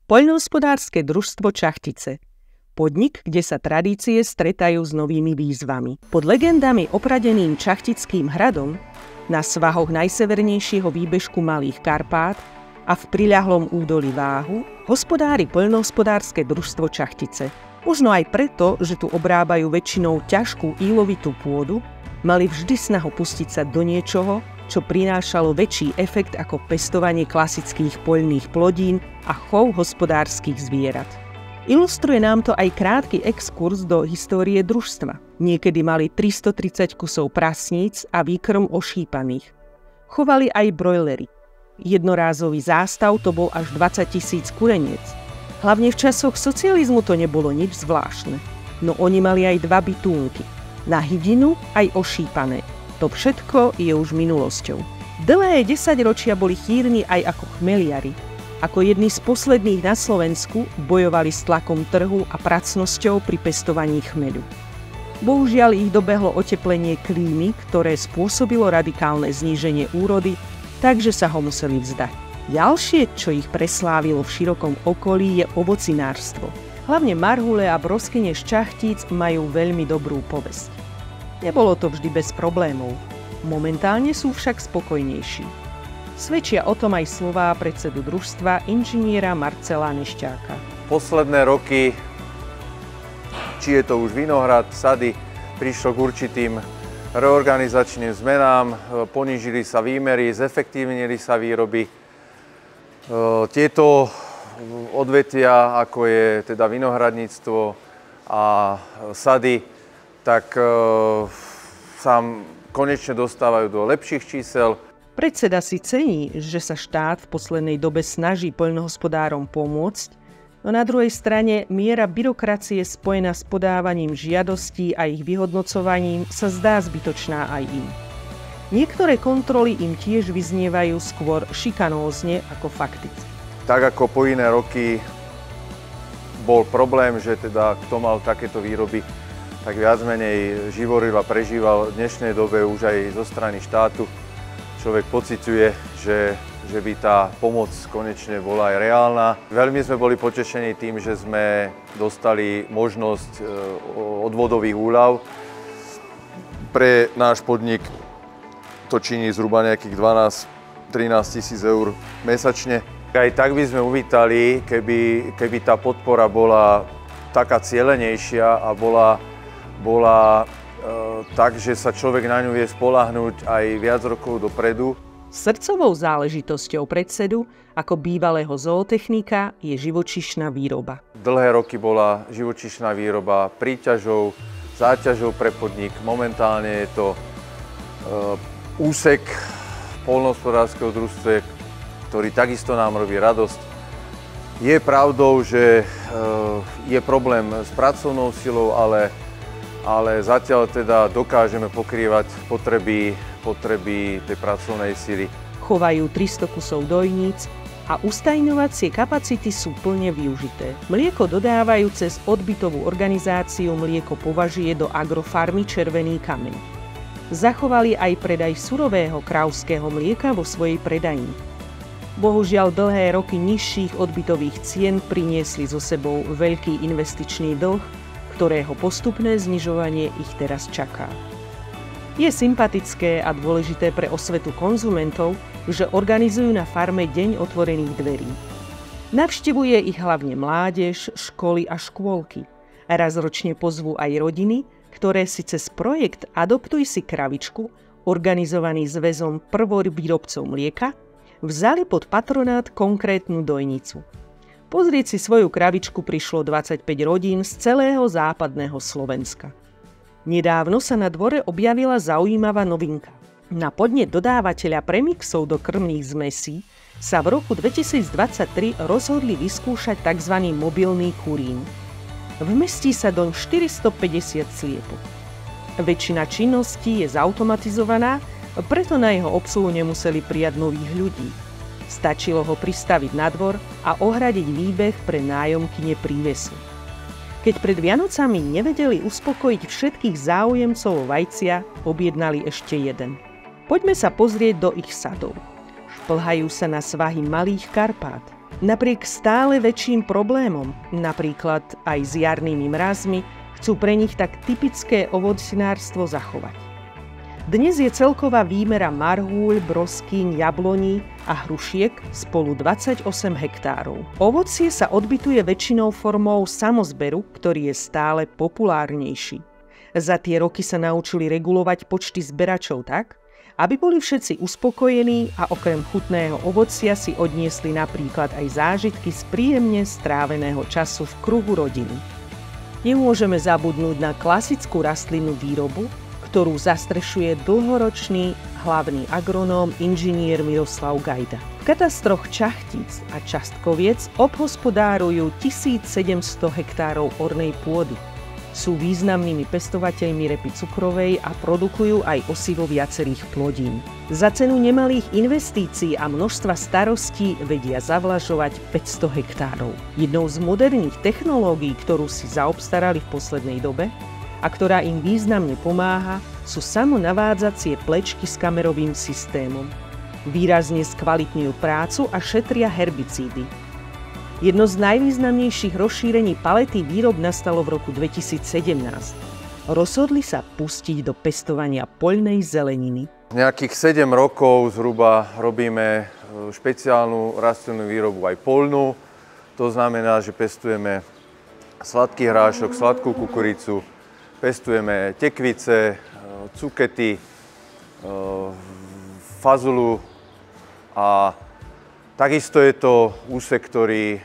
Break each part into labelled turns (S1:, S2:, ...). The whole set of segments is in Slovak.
S1: Poľnohospodárske družstvo Čachtice. Podnik, kde sa tradície stretajú s novými výzvami. Pod legendami opradeným Čachtickým hradom, na svahoch najsevernejšieho výbežku Malých Karpát a v priľahlom údolí Váhu hospodári poľnohospodárske družstvo Čachtice. Možno aj preto, že tu obrábajú väčšinou ťažkú ílovitú pôdu, mali vždy snahu pustiť sa do niečoho, čo prinášalo väčší efekt ako pestovanie klasických poľných plodín a chov hospodárskych zvierat. Ilustruje nám to aj krátky exkurs do histórie družstva. Niekedy mali 330 kusov prasníc a výkrm ošípaných. Chovali aj brojlery. Jednorázový zástav to bol až 20 000 kureniec. Hlavne v časoch socializmu to nebolo nič zvláštne. No oni mali aj 2 bytúnky. Na hydinu aj ošípané. To všetko je už minulosťou. Dlhé 10 ročia boli chýrni aj ako chmeliari. Ako jedni z posledných na Slovensku bojovali s tlakom trhu a pracnosťou pri pestovaní chmeľu. Bohužiaľ ich dobehlo oteplenie klímy, ktoré spôsobilo radikálne zníženie úrody, takže sa ho museli vzdať. Ďalšie, čo ich preslávilo v širokom okolí, je ovocinárstvo. Hlavne marhule a broskyne z Čachtíc majú veľmi dobrú povesť. Nebolo to vždy bez problémov. Momentálne sú však spokojnejší. Svedčia o tom aj slová predsedu družstva inžiniera Marcela Nešťáka.
S2: Posledné roky, či je to už vinohrad, sady, prišlo k určitým reorganizačným zmenám, ponížili sa výmery, zefektívnili sa výroby. Tieto odvetvia, ako je teda vinohradníctvo a sady, tak sa konečne dostávajú do lepších čísel.
S1: Predseda si cení, že sa štát v poslednej dobe snaží poľnohospodárom pomôcť, no na druhej strane miera byrokracie spojená s podávaním žiadostí a ich vyhodnocovaním sa zdá zbytočná aj im. Niektoré kontroly im tiež vyznievajú skôr šikanózne ako fakticky.
S2: Tak ako po iné roky bol problém, že teda kto mal takéto výroby, tak viac menej živoril a prežíval v dnešnej dobe už aj zo strany štátu. Človek pociťuje, že by tá pomoc konečne bola aj reálna. Veľmi sme boli potešení tým, že sme dostali možnosť odvodových úľav. Pre náš podnik to činí zhruba nejakých 12–13 000 eur mesačne. Aj tak by sme uvítali, keby tá podpora bola taká cielenejšia a bola tak, že sa človek na ňu vie spoľahnúť aj viac rokov dopredu.
S1: Srdcovou záležitosťou predsedu ako bývalého zootechnika je živočíšna výroba.
S2: Dlhé roky bola živočíšna výroba príťažou, záťažou pre podnik. Momentálne je to úsek poľnohospodárskeho družstva, ktorý takisto nám robí radosť. Je pravdou, že je problém s pracovnou silou, ale zatiaľ teda dokážeme pokrývať potreby tej pracovnej sily.
S1: Chovajú 300 kusov dojníc a ustajňovacie kapacity sú plne využité. Mlieko dodávajú cez odbytovú organizáciu Mlieko považuje do agrofarmy Červený kameň. Zachovali aj predaj surového krávskeho mlieka vo svojej predajni. Bohužiaľ dlhé roky nižších odbytových cien priniesli so sebou veľký investičný dlh, ktorého postupné znižovanie ich teraz čaká. Je sympatické a dôležité pre osvetu konzumentov, že organizujú na farme Deň otvorených dverí. Navštevuje ich hlavne mládež, školy a škôlky. Raz ročne pozvú aj rodiny, ktoré si cez projekt Adoptuj si kravičku, organizovaný zväzom prvovýrobcov mlieka, vzali pod patronát konkrétnu dojnicu. Pozrieť si svoju kravičku prišlo 25 rodín z celého západného Slovenska. Nedávno sa na dvore objavila zaujímavá novinka. Na podnet dodávateľa premixov do krmných zmesí sa v roku 2023 rozhodli vyskúšať tzv. Mobilný kurín. Vmestí sa doň 450 sliepok. Väčšina činností je zautomatizovaná, preto na jeho obsluhu nemuseli prijať nových ľudí. Stačilo ho pristaviť na dvor a ohradiť výbeh pre nájomkyne prívesu. Keď pred Vianocami nevedeli uspokojiť všetkých záujemcov o vajcia, objednali ešte jeden. Poďme sa pozrieť do ich sadov. Šplhajú sa na svahy Malých Karpát. Napriek stále väčším problémom, napríklad aj s jarnými mrazmi, chcú pre nich tak typické ovocinárstvo zachovať. Dnes je celková výmera marhúľ, broskýň, jabloní a hrušiek spolu 28 hektárov. Ovocie sa odbytuje väčšinou formou samozberu, ktorý je stále populárnejší. Za tie roky sa naučili regulovať počty zberačov tak, aby boli všetci uspokojení a okrem chutného ovocia si odniesli napríklad aj zážitky z príjemne stráveného času v kruhu rodiny. Nemôžeme zabudnúť na klasickú rastlinnú výrobu, ktorú zastrešuje dlhoročný hlavný agronóm inžinier Miroslav Gajda. V katastroch Čachtíc a Častkoviec obhospodárujú 1700 hektárov ornej pôdy. Sú významnými pestovateľmi repy cukrovej a produkujú aj osivo viacerých plodín. Za cenu nemalých investícií a množstva starostí vedia zavlažovať 500 hektárov. Jednou z moderných technológií, ktorú si zaobstarali v poslednej dobe a ktorá im významne pomáha, sú samonavádzacie plečky s kamerovým systémom. Výrazne skvalitňujú prácu a šetria herbicídy. Jedno z najvýznamnejších rozšírení palety výrob nastalo v roku 2017. Rozhodli sa pustiť do pestovania poľnej zeleniny.
S2: Nejakých 7 rokov zhruba robíme špeciálnu rastlinnú výrobu aj poľnú. To znamená, že pestujeme sladký hrášok, sladkú kukuricu, pestujeme tekvice, cukety, fazulu a takisto je to úsek, ktorý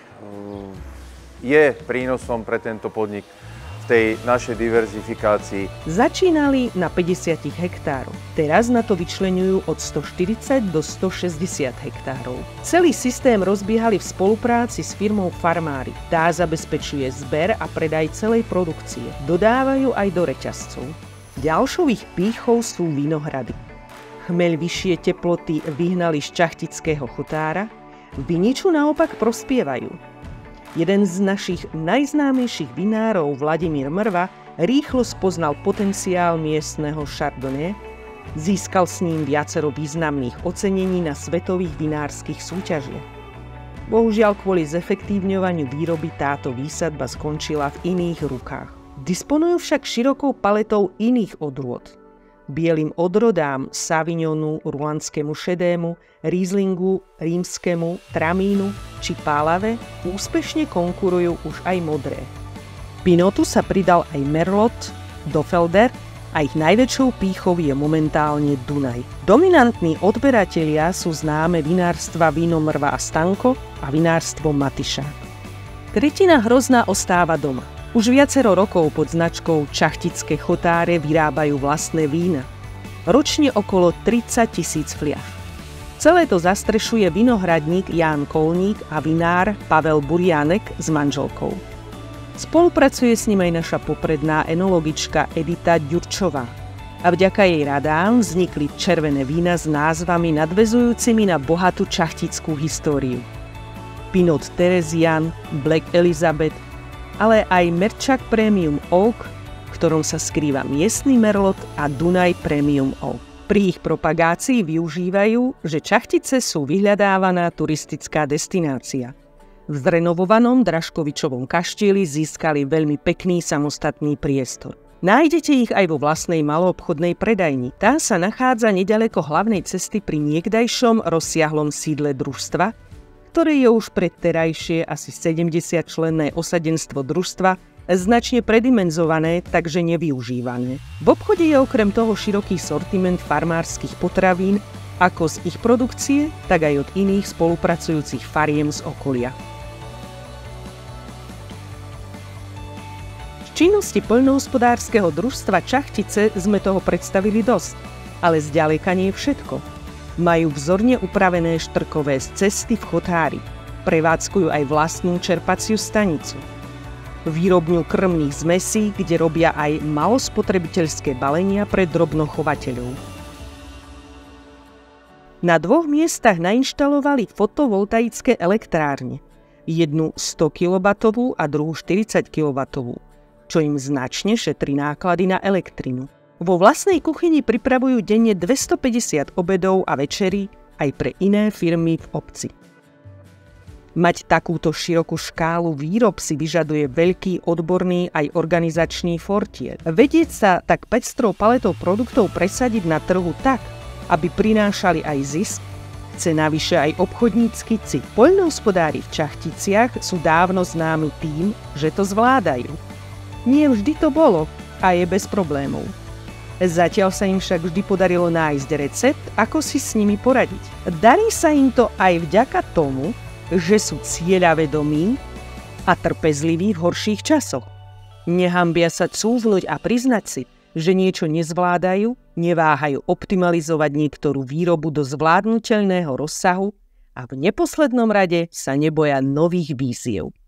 S2: je prínosom pre tento podnik v tej našej diverzifikácii.
S1: Začínali na 50 hektárov. Teraz na to vyčleňujú od 140 do 160 hektárov. Celý systém rozbiehali v spolupráci s firmou Farmári. Tá zabezpečuje zber a predaj celej produkcie. Dodávajú aj do reťazcov. Ďalšou ich pýchou sú vinohrady. Chmeľ vyššie teploty vyhnali z čachtického chotára, viniču naopak prospievajú. Jeden z našich najznámejších vinárov, Vladimír Mrva, rýchlo spoznal potenciál miestneho Chardonnay, získal s ním viacero významných ocenení na svetových vinárskych súťažiach. Bohužiaľ kvôli zefektívňovaniu výroby táto výsadba skončila v iných rukách. Disponujú však širokou paletou iných odrôd. Bielým odrodám Savignonu, ruanskému šedému, Rieslingu, rímskemu, Tramínu či Pálave úspešne konkurujú už aj modré. Pinotu sa pridal aj Merlot, Dofelder a ich najväčšou pýchou je momentálne Dunaj. Dominantní odberatelia sú známe vinárstva Víno Mrva a Stanko a vinárstvo Matyšák. Tretina hrozná ostáva doma. Už viacero rokov pod značkou Čachtické chotáre vyrábajú vlastné vína. Ročne okolo 30 000 fliaš. Celé to zastrešuje vinohradník Ján Kolník a vinár Pavel Burianek s manželkou. Spolupracuje s ním aj naša popredná enologička Edita Ďurčová. A vďaka jej radám vznikli červené vína s názvami nadväzujúcimi na bohatú čachtickú históriu. Pinot Teresian, Black Elizabeth, ale aj Merčak Premium Oak, v ktorom sa skrýva miestny Merlot a Dunaj Premium Oak. Pri ich propagácii využívajú, že Čachtice sú vyhľadávaná turistická destinácia. V zrenovovanom Draškovičovom kaštieli získali veľmi pekný samostatný priestor. Nájdete ich aj vo vlastnej maloobchodnej predajni. Tá sa nachádza neďaleko hlavnej cesty pri niekdajšom rozsiahlom sídle družstva, ktoré je už pre terajšie asi 70-členné osadenstvo družstva značne predimenzované, takže nevyužívané. V obchode je okrem toho široký sortiment farmárskych potravín, ako z ich produkcie, tak aj od iných spolupracujúcich fariem z okolia. Z činnosti poľnohospodárskeho družstva Čachtice sme toho predstavili dosť, ale zďaleka nie všetko. Majú vzorne upravené štrkové cesty v chotári. Prevádzkujú aj vlastnú čerpaciu stanicu. Výrobňu krmných zmesí, kde robia aj malospotrebiteľské balenia pre drobnochovateľov. Na 2 miestach nainštalovali fotovoltaické elektrárne. Jednu 100 kW a druhú 40 kW, čo im značne šetrí náklady na elektrinu. Vo vlastnej kuchyni pripravujú denne 250 obedov a večerí aj pre iné firmy v obci. Mať takúto širokú škálu výrob si vyžaduje veľký odborný aj organizačný fortier. Vedieť sa tak pestrou paletou produktov presadiť na trhu tak, aby prinášali aj zisk, chce navyše aj obchodnícky cit. Poľnohospodári v Čachticiach sú dávno známi tým, že to zvládajú. Nie vždy to bolo a je bez problémov. Zatiaľ sa im však vždy podarilo nájsť recept, ako si s nimi poradiť. Darí sa im to aj vďaka tomu, že sú cieľavedomí a trpezliví v horších časoch. Nehambia sa cúvnuť a priznať si, že niečo nezvládajú, neváhajú optimalizovať niektorú výrobu do zvládnuteľného rozsahu a v neposlednom rade sa neboja nových výziev.